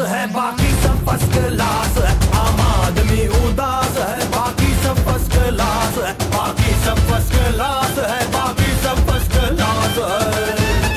है, बाकी सब फर्स्ट क्लास है। आम आदमी उदास है, बाकी सब फर्स्ट क्लास है, बाकी सब फर्स्ट क्लास है, बाकी सब फर्स्ट क्लास है।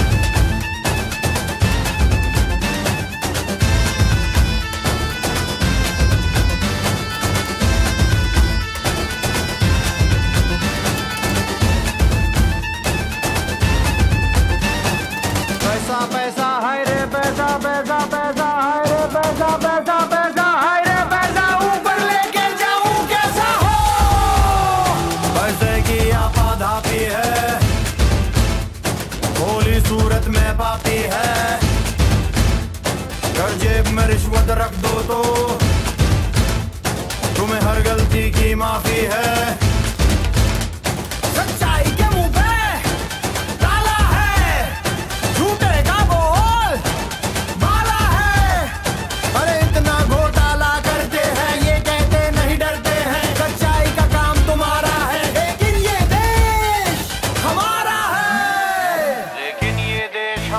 पैसा पैसा हाय रे पैसा पैसा पैसा हाय रे पैसा पैसा पैसा हाय रे पैसा, ऊपर लेके जाऊं कैसा हो। पैसे की आपाधापी है, भोली सूरत में पाती है। कर जेब में रिश्वत रख दो तो तुम्हें हर गलती की माफी है। सच्चाई के मुंह पे